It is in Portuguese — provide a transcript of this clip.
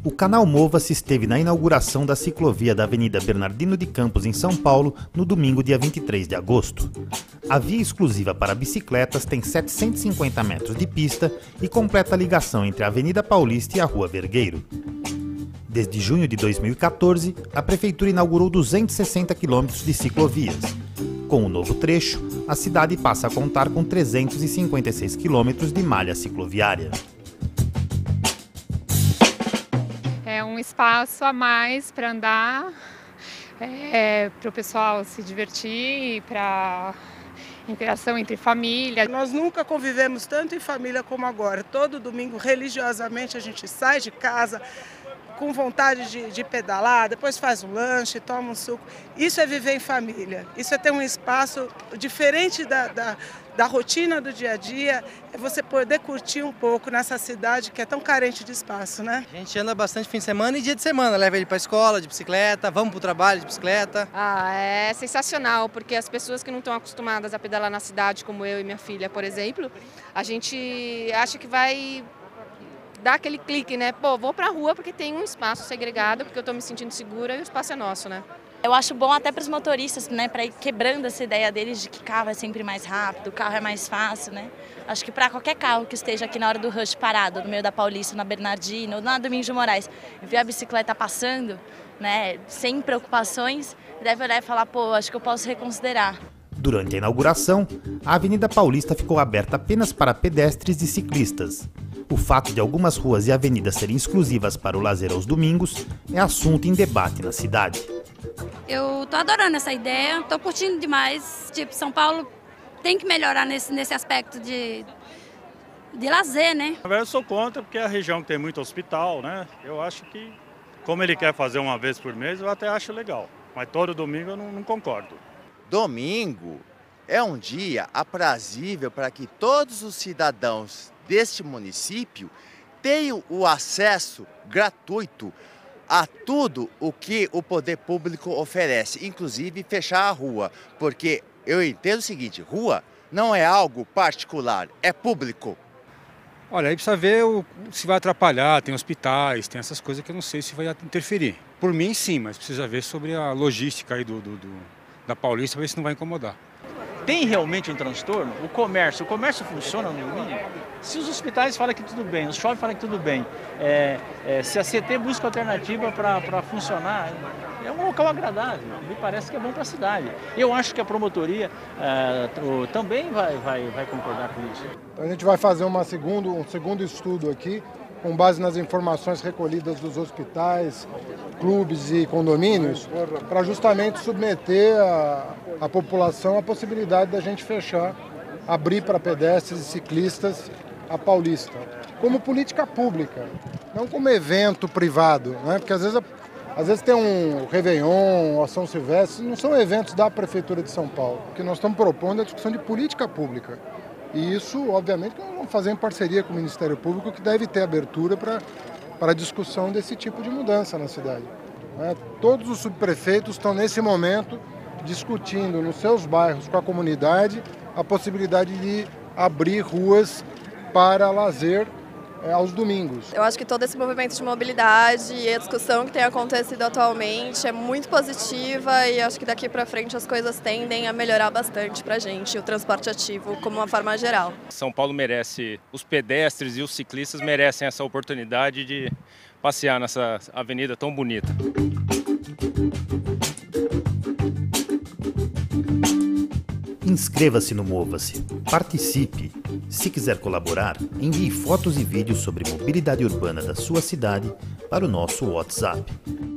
O canal Mova-se esteve na inauguração da ciclovia da Avenida Bernardino de Campos, em São Paulo, no domingo, dia 23 de agosto. A via exclusiva para bicicletas tem 750 metros de pista e completa a ligação entre a Avenida Paulista e a Rua Vergueiro. Desde junho de 2014, a Prefeitura inaugurou 260 quilômetros de ciclovias. Com o novo trecho, a cidade passa a contar com 356 quilômetros de malha cicloviária. É um espaço a mais para andar, para o pessoal se divertir, para interação entre família. Nós nunca convivemos tanto em família como agora. Todo domingo, religiosamente, a gente sai de casa com vontade de pedalar, depois faz um lanche, toma um suco. Isso é viver em família, isso é ter um espaço diferente da rotina do dia a dia, é você poder curtir um pouco nessa cidade que é tão carente de espaço, né? A gente anda bastante fim de semana e dia de semana, leva ele para a escola de bicicleta, vamos para o trabalho de bicicleta. É sensacional, porque as pessoas que não estão acostumadas a pedalar na cidade, como eu e minha filha, por exemplo, a gente acha que vai dar aquele clique, né? Pô, vou pra rua porque tem um espaço segregado, porque eu tô me sentindo segura e o espaço é nosso, né? Eu acho bom até para os motoristas, né? Para ir quebrando essa ideia deles de que carro é sempre mais rápido, o carro é mais fácil, né? Acho que para qualquer carro que esteja aqui na hora do rush parado, no meio da Paulista, na Bernardino, na Domingos de Moraes, e ver a bicicleta passando, né? Sem preocupações, deve olhar e falar, pô, acho que eu posso reconsiderar. Durante a inauguração, a Avenida Paulista ficou aberta apenas para pedestres e ciclistas. O fato de algumas ruas e avenidas serem exclusivas para o lazer aos domingos é assunto em debate na cidade. Eu tô adorando essa ideia, tô curtindo demais. Tipo, São Paulo tem que melhorar nesse aspecto de lazer, né? Na verdade, eu sou contra, porque é a região que tem muito hospital, né? Eu acho que, como ele quer fazer uma vez por mês, eu até acho legal. Mas todo domingo eu não concordo. Domingo é um dia aprazível para que todos os cidadãos deste município tenham o acesso gratuito a tudo o que o poder público oferece, inclusive fechar a rua, porque eu entendo o seguinte, rua não é algo particular, é público. Olha, aí precisa ver se vai atrapalhar, tem hospitais, tem essas coisas que eu não sei se vai interferir. Por mim sim, mas precisa ver sobre a logística aí da Paulista, ver se não vai incomodar. Tem realmente um transtorno? O comércio funciona no domingo? Se os hospitais falam que tudo bem, os shoppings falam que tudo bem, se a CT busca alternativa para funcionar, é um local agradável, me parece que é bom para a cidade. Eu acho que a promotoria também vai concordar com isso. Então a gente vai fazer um segundo estudo aqui, com base nas informações recolhidas dos hospitais, clubes e condomínios, para justamente submeter a população à possibilidade da gente abrir para pedestres e ciclistas a Paulista, como política pública, não como evento privado, né? Porque às vezes tem um Réveillon, a São Silvestre, não são eventos da Prefeitura de São Paulo. O que nós estamos propondo é a discussão de política pública. E isso, obviamente, nós vamos fazer em parceria com o Ministério Público, que deve ter abertura para a discussão desse tipo de mudança na cidade. Todos os subprefeitos estão, nesse momento, discutindo nos seus bairros com a comunidade a possibilidade de abrir ruas para lazer aos domingos. Eu acho que todo esse movimento de mobilidade e a discussão que tem acontecido atualmente é muito positiva e acho que daqui para frente as coisas tendem a melhorar bastante para a gente, o transporte ativo como uma forma geral. São Paulo merece, os pedestres e os ciclistas merecem essa oportunidade de passear nessa avenida tão bonita. Inscreva-se no Mova-se, participe. Se quiser colaborar, envie fotos e vídeos sobre mobilidade urbana da sua cidade para o nosso WhatsApp.